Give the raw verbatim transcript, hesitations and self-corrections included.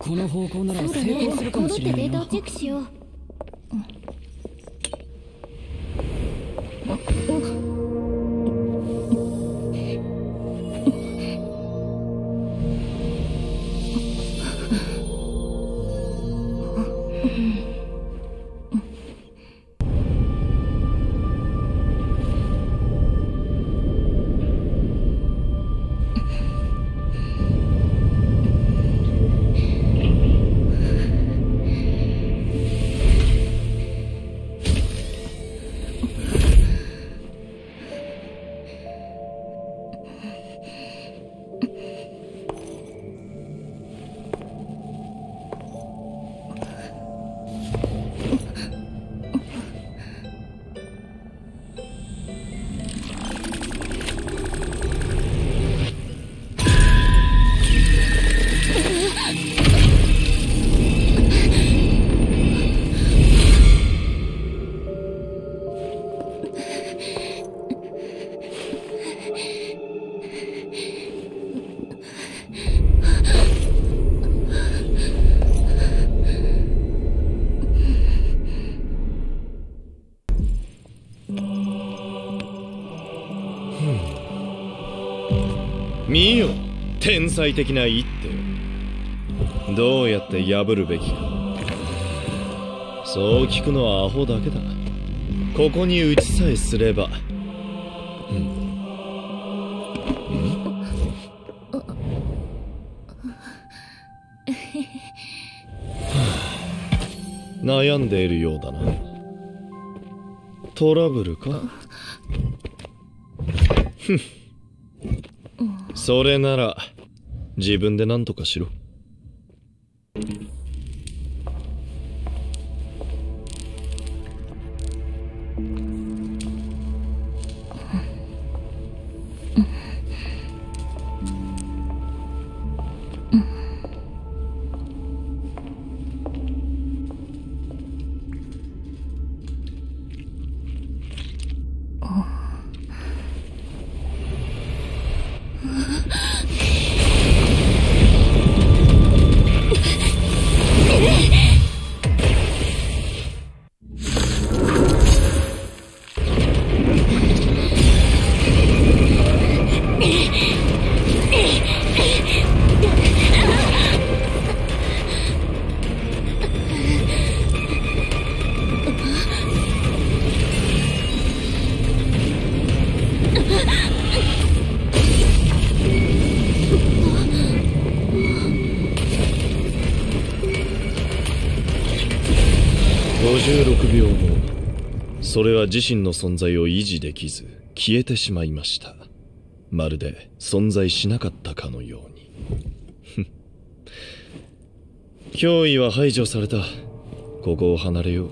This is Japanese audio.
この方向なら成功するかもしれないな。戻ってデータをチェックしよう。 見よ、天才的な一手。どうやって破るべきか。そう聞くのはアホだけだ。ここに打ちさえすれば。うん。うん、悩んでいるようだな。トラブルか？ふん。それなら自分で何とかしろ。ごじゅうろくびょうご、それは自身の存在を維持できず消えてしまいました。まるで存在しなかったかのように。脅威は排除された。ここを離れよう。